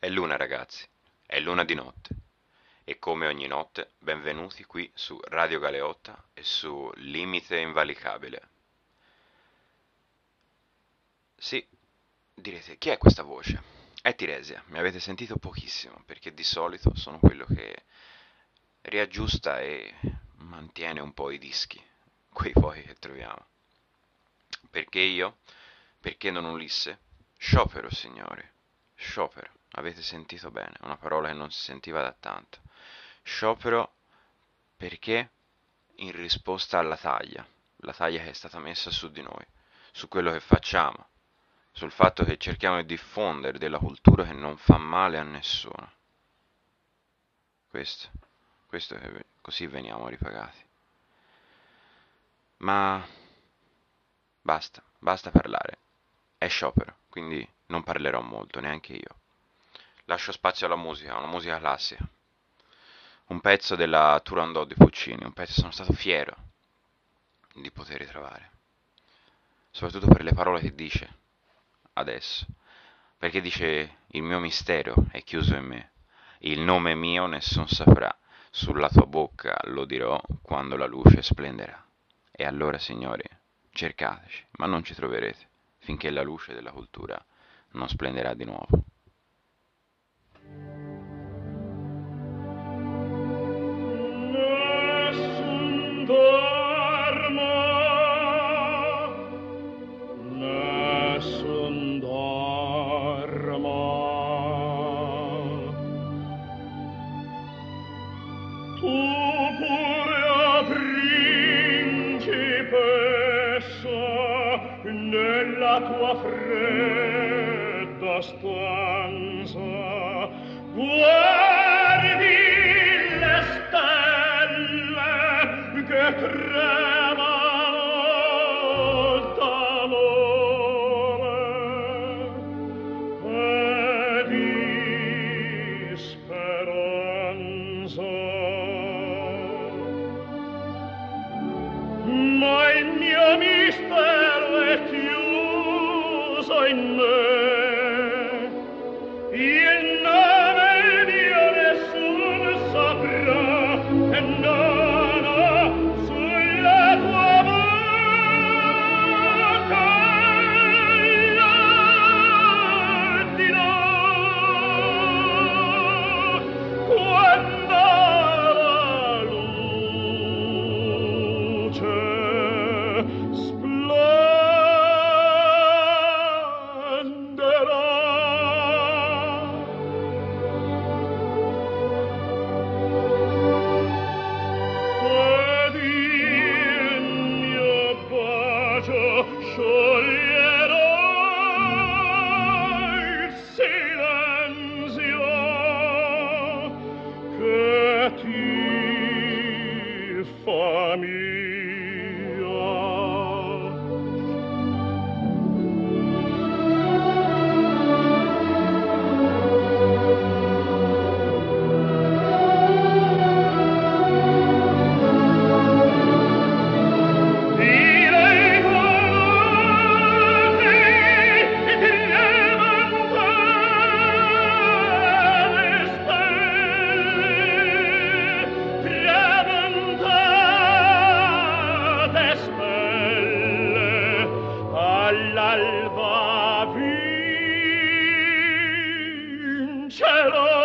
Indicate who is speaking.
Speaker 1: È luna, ragazzi, è luna di notte. E come ogni notte, benvenuti qui su Radio Galeotta e su Limite Invalicabile. Sì, direte, chi è questa voce? È Tiresia, mi avete sentito pochissimo, perché di solito sono quello che riaggiusta e mantiene un po' i dischi, quei poi che troviamo. Perché io? Perché non Ulisse? Sciopero, signori. Sciopero. Avete sentito bene, una parola che non si sentiva da tanto. Sciopero perché in risposta alla la taglia che è stata messa su di noi, su quello che facciamo, sul fatto che cerchiamo di diffondere della cultura che non fa male a nessuno. Questo, questo che così veniamo ripagati. Ma basta parlare. È sciopero, quindi non parlerò molto, neanche io. Lascio spazio alla musica, una musica classica. Un pezzo della Turandot di Puccini, un pezzo che sono stato fiero di poter ritrovare. Soprattutto per le parole che dice adesso. Perché dice il mio mistero è chiuso in me. Il nome mio nessun saprà. Sulla tua bocca lo dirò quando la luce splenderà. E allora, signori, cercateci, ma non ci troverete, finché la luce della cultura non splenderà di nuovo.
Speaker 2: Nessun dorma, nessun dorma. Tu pure, principessa, nella tua fredda stanza, guardi le stelle che tremano d'amore e di speranza. Ma il mio mistero è chiuso in me. Il nome mio nessun saprà e non ho sulla tua bocca lo dirò quando la luce ed il mio bacio scioglierò il silenzio che ti fa mia. Direi volate e tramontare stelle, tramontate stelle, all'alba vincerò.